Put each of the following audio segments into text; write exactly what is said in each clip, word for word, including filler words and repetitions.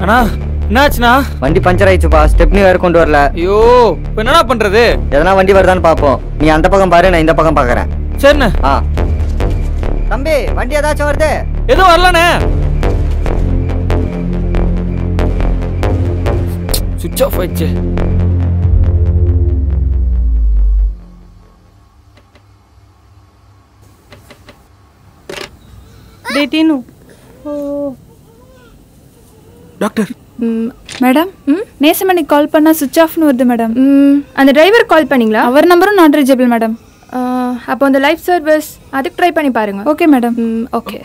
அண்ணா என்னாச்சுண்ணா? வண்டி puncture ஆயிடுச்சுப்பா. Stepney வேற கொண்டு வரல. ஐயோ இப்போ என்னடா பண்றது? எதனா வண்டி வருதான்னு பாப்போம். நீ அந்த பக்கம் பாரு, நான் இந்த பக்கம் பாக்குறேன். சரிண்ணே. ஆ தம்பி, வண்டி ஏதாச்சும் வருது? எதுவும் வரலண்ணே. சுவிட்ச் ஆஃப் ஆயிடுச்சு. டேட்டினு டாக்டர். மேடம், நேசமணிக்கு கால் பண்ணால் சுவிட்ச் ஆஃப்னு வருது மேடம். அந்த டிரைவர் கால் பண்ணீங்களா? அவர் நம்பரும் நாட் ரீச்சபிள் மேடம். அப்போ அந்த லைஃப் சர்வீஸ் அதுக்கு ட்ரை பண்ணி பாருங்க. Okay madam. ஓகே.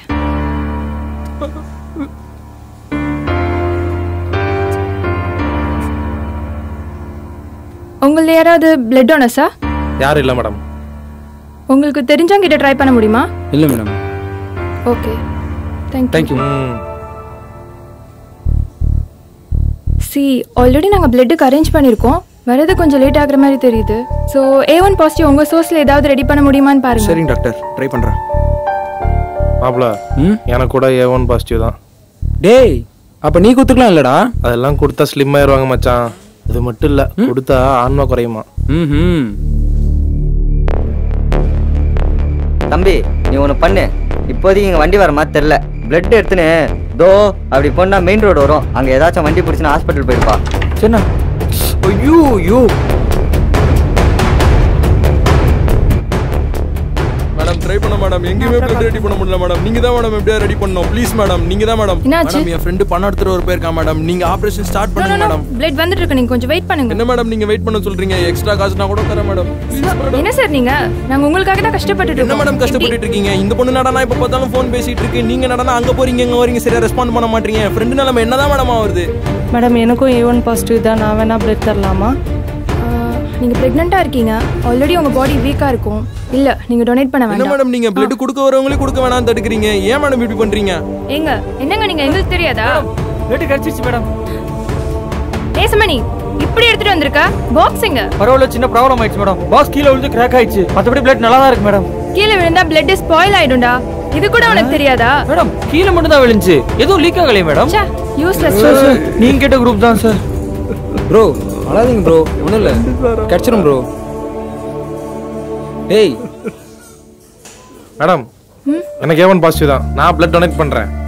உங்களில் யாராவது பிளட் டோனர்ஸா? யாரும் இல்லை மேடம். உங்களுக்கு தெரிஞ்சவங்க கிட்ட ட்ரை பண்ண முடியுமா? இல்லை madam. Okay, thank thank you. See already நாங்கள் பிளட்டுக்கு அரேஞ்ச் பண்ணியிருக்கோம். வரது கொஞ்சம் லேட் ஆகிற மாதிரி தெரியுது. ஸோ ஏ ஒன் பாசிட்டிவ் உங்கள் சோர்ஸில் ஏதாவது ரெடி பண்ண முடியுமான்னு பாருங்க. சரிங்க டாக்டர், ட்ரை பண்ணுறேன். மாப்பிள, எனக்கு கூட ஏ ஒன் பாசிட்டிவ் தான். டேய், அப்போ நீ கொடுத்துக்கலாம் இல்லடா? அதெல்லாம் கொடுத்தா ஸ்லிம் ஆயிடுவாங்க மச்சான். அது மட்டும் இல்லை, கொடுத்தா ஆன்மா குறையுமா. ம் தம்பி, நீ ஒன்று பண்ணு. இப்போதைக்கு இங்கே வண்டி வர மாதிரி தெரில. பிளட் எடுத்துன்னு தோ அப்படி போனா மெயின் ரோடு வரும். அங்கே ஏதாச்சும் வண்டி பிடிச்சினா ஹாஸ்பிட்டல் போயிருப்பா. சரிண்ணா. ஐயோ ஐயோ மேடம், ட்ரை பண்ண மேடம். எங்கேயுமே பிளட் ரெடி பண்ண முடியல மேடம். நீங்க தான் மேடம் எப்படியா ரெடி பண்ணணும். ப்ளீஸ் மேடம், நீங்க தான் மேடம். மேடம், என் ஃப்ரெண்டு பணம் எடுத்துட்டு ஒரு போயிருக்கான் மேடம். நீங்க ஆபரேஷன் ஸ்டார்ட் பண்ணுங்க மேடம். பிளட் வந்துட்டு இருக்கு, நீங்க கொஞ்சம் வெயிட் பண்ணுங்க. என்ன மேடம் நீங்க வெயிட் பண்ண சொல்றீங்க? எக்ஸ்ட்ரா காசுனா கூட தரேன் மேடம். என்ன சார் நீங்க? நாங்க உங்களுக்காக தான் கஷ்டப்பட்டுட்டு இருக்கோம். என்ன மேடம் கஷ்டப்பட்டுட்டு இருக்கீங்க? இந்த பொண்ணு நடனா இப்ப பார்த்தாலும் ஃபோன் பேசிட்டு இருக்கு. நீங்க நடனா அங்க போறீங்க இங்க வரீங்க, சரியா ரெஸ்பாண்ட் பண்ண மாட்டீங்க. ஃப்ரெண்ட் நிலைமை என்னதான் மேடம் ஆகுது? மேடம், எனக்கும் ஏ ஒன் பாசிட்டிவ் தான். நான் வேணா பிளட் தரலாமா? நீங்க பிரெக்னெண்டா இருக்கீங்க. ஆல்ரெடி உங்க பாடி வீக்கா இருக்கும். இல்ல, நீங்க டொனேட் பண்ண வேண்டாம். என்ன மேடம் நீங்க பிளட் கொடுக்க வரவங்களே கொடுக்க வேணாம் தடுக்குறீங்க? ஏன் மேடம் இப்படி பண்றீங்க? ஏங்க என்னங்க நீங்க எங்களுக்கு தெரியாதா? பிளட் கிடைச்சிருச்சு மேடம். நேசமணி இப்படி எடுத்துட்டு வந்திருக்கா? பாக்ஸிங்க பரவாயில்ல, சின்ன ப்ராப்ளம் ஆயிடுச்சு மேடம். பாக்ஸ் கீழே விழுந்து கிராக் ஆயிடுச்சு. மற்றபடி பிளட் நல்லா தான் இருக்கு மேடம். கீழே விழுந்தா பிளட் ஸ்பாயில் ஆயிடும்டா. இது கூட உனக்கு தெரியாதா? மேடம், கீழே மட்டும் தான் விழுந்துச்சு, எதுவும் லீக் ஆகலையே மேடம். ச்சே, யூஸ்லெஸ். நீங்க கேட்ட குரூப் தான் சார். ப்ரோ அழாதீங்க ப்ரோ, ஒன்றும் இல்லை, கிடச்சிரும் ப்ரோ. டேய் மேடம், எனக்கு ஏ ஒன் பாசிட்டிவ் தான். நான் பிளட் டொனேட் பண்றேன்.